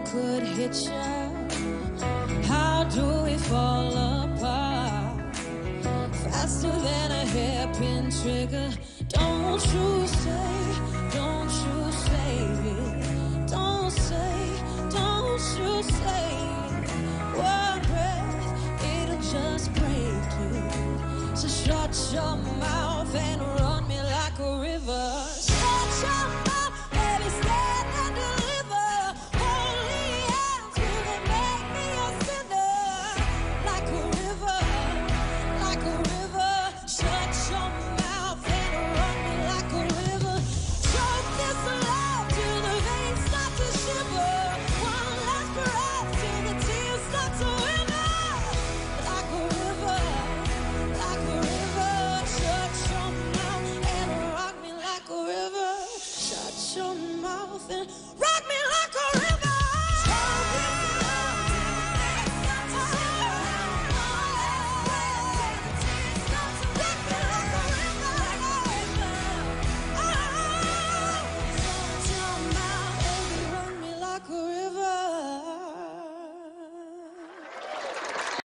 could hit you, how do we fall apart? Faster than a hairpin trigger. Don't you say, don't you say it. Don't you say one breath, it'll just break you. So shut your mouth and run me like a river. Shut your mouth, baby, stand and deliver. Holy hands, will they make me a sinner? Like a river, like a river. Shut your mouth and run me like a river. Choke this love till the veins start to shiver. One last breath till the tears start to wither. Like a river, like a river. Shut your mouth and rock me like a river. Shut your mouth and rock me like